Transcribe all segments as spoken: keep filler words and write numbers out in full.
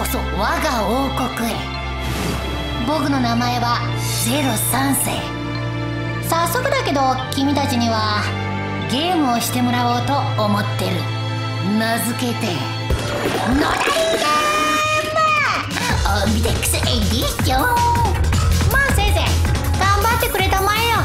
そ我が王国へ。僕の名前はゼロさん世。早速だけど君たちにはゲームをしてもらおうと思ってる。名付けてノダリンゲームオンビデックスエディション。まあ先生頑張ってくれたまえよ。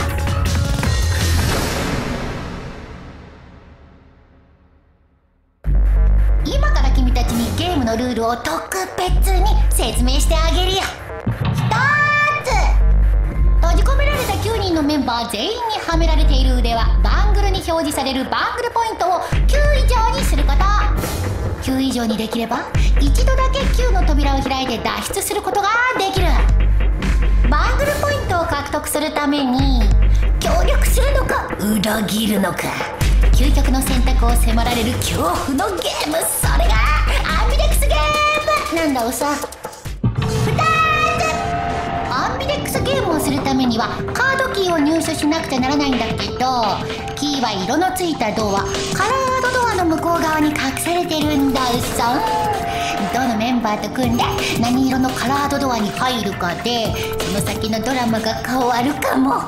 今から君たちにゲームのルールを特別に説明してあげるよ。ひとつ、閉じ込められたきゅうにんのメンバー全員にはめられている腕はバングルに表示されるバングルポイントをきゅう以上にすること。きゅう以上にできれば一度だけきゅうの扉を開いて脱出することができる。バングルポイントを獲得するために協力するのか裏切るのか、究極の選択を迫られる恐怖のゲーム、それがアンビデックスゲームなんだおさ。ふたつ、アンビデックスゲームをするためにはカードキーを入手しなくちゃならないんだけど、キーは色のついたドア、カラードドアの向こう側に隠されてるんだうそ。どのメンバーと組んで何色のカラードドアに入るかでその先のドラマが変わるかも。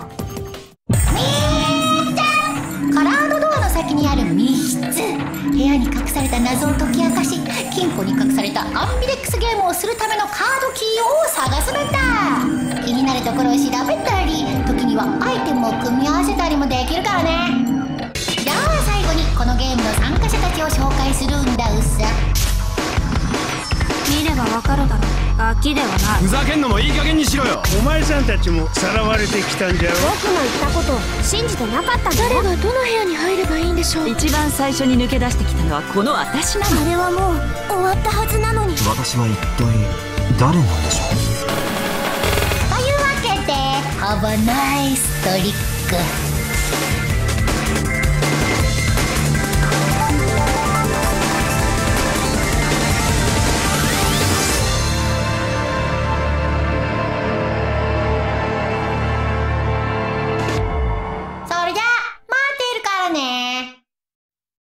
カラードドアの先にある密室、部屋に隠された謎を解き明かし、金庫に隠されたアンビデックスゲームをするためのカードキーを探すのだ。気になるところを調べたり、時にはアイテムを組み合わせたりもできるからね。じゃあ最後にこのゲームの参加者たちを紹介するんだうさ。 見ればわかるだろう、ガキではない。 ふざけんのもいい加減にしろよ。 お前さんたちもさらわれてきたんじゃろ。 僕の言ったことを信じてなかったんだ。 誰がどの部屋に入ればいいんでしょう。 一番最初に抜け出してきたのはこの私なの。 あれはもう終わったはずなのに。 私は一体誰なんでしょう。 というわけでハバナイストリック。